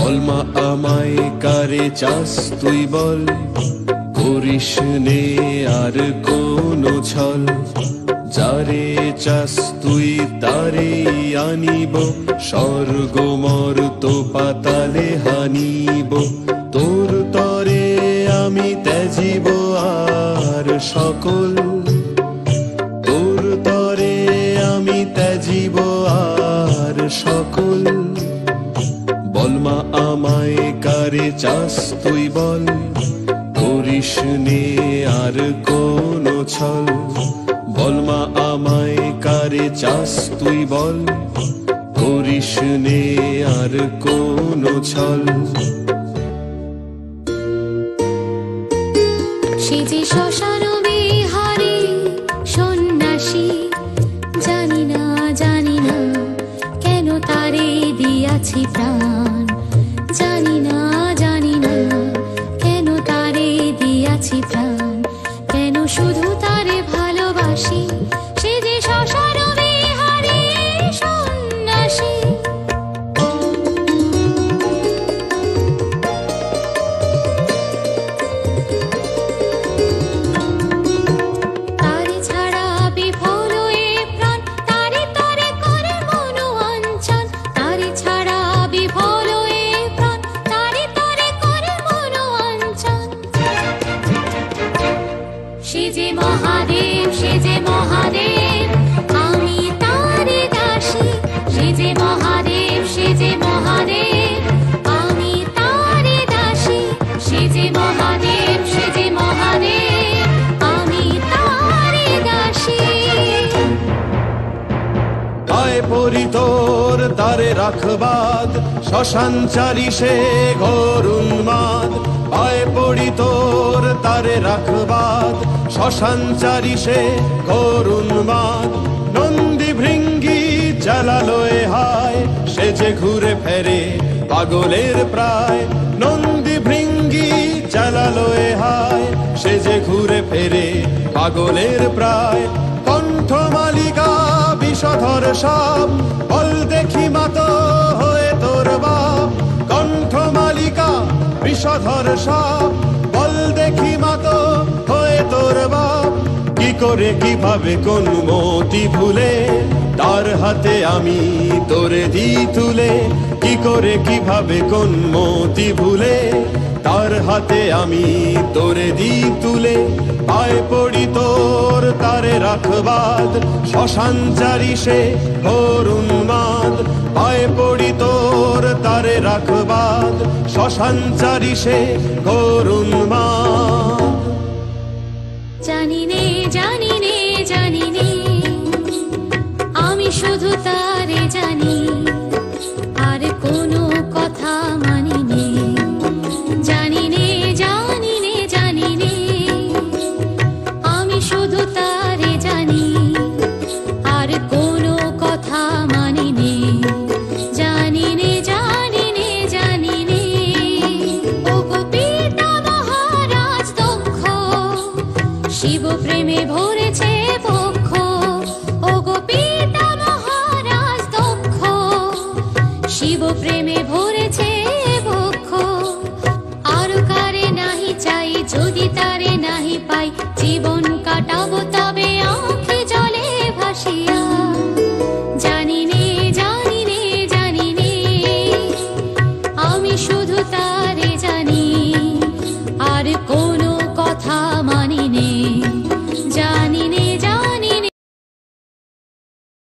বলমা আমায় কারে চাস তুই বল, করিস নে আর কোনো ছল। যারে চাস তুই তারে আনিব, স্বর্গ মর্ত পাতালে হানিব। তোর তরে আমি ত্যাজিব আর সকল, তোর তরে আমি ত্যাজিব আর সকল। বলমা আমায় কারে চাস তুই বল, করিস নে আর কোনো ছল। বলমা আমায় কারে চাস তুই বল, করিস নে আর কোনো ছল। সে যে শ্মশান বিহারী সন্ন্যাসী, জানি না কেন তারে দিয়াছি প্রাণ। জানি না কেন তারে দিয়াছি প্রাণ। কেন শুধু তারে ভালোবাসি, সে যে শ্মশান বিহারী সন্ন্যাসী। তারে ছাড়া বিফল এ প্রাণ, তারে তরে করে মন অঞ্চল। তারে ছাড়া বিফল এ প্রাণ, তারে তরে করে মন অঞ্চল। সে যে মহাদেব, সে যে মহাদেব, আমি তারে দাসী। সে যে মহাদেব, সে যে মহাদেব, আমি তারে দাসী। সে যে মহাদেব, সে যে মহাদেব, আমি তারে দাসী। পায়ে পড়ি তোর তারে রাখবাদ, শ্মশানচারী সে ঘোর উন্মাদ। পায়ে পড়ি তোর তারে রাখবাদ, শ্মশানচারী সে ঘোর উন্মাদ। নন্দী ভৃঙ্গি জ্বালালোয় হায়, সে যে ঘুরে ফেরে পাগলের প্রায়। নন্দী ভৃঙ্গি জ্বালালোয় হায়, সে যে ঘুরে ফেরে পাগলের প্রায়। কণ্ঠমালিকা বিষধর সাপ, বল দেখি মাতো হয়ে তোর বাপ। কণ্ঠমালিকা বিষধর সাপ, বল দেখি মাতো হয়ে তোর বাপ। কি করে কিভাবে কোন মতি ভুলে, তার হাতে আমি তোরে দি তুলে। কি করে কিভাবে কোন মতি ভুলে, তার হাতে আমি তোরে দি তুলে। পায়ে পড়ি তোর তারে রাখবাদ, শ্মশানচারী সে ঘোর উন্মাদ। পায়ে পড়ি তোর তারে রাখবাদ, শ্মশানচারী সে ঘোর উন্মাদ। জানি নে আমি শুধু তারে জানি, আর কোনো কথা মানি নে। জানি নে আমি শুধু তারে জানি, আর কোনো কথা মানি নে। জানি নে ও গো পিতা মহারাজ দক্ষ, শিব প্রেমে ভরেছে বক্ষ। ও গো পিতা মহারাজ দক্ষ, শিব প্রেমে ভরেছে বক্ষ। আরো কারে নাহি চাই, যদি তারে নাহি পাই, জীবন কাটাবো তবে আঁখি জলে ভাসিয়া। জানি নে আমি শুধু তারে জানি, আর কোনো কথা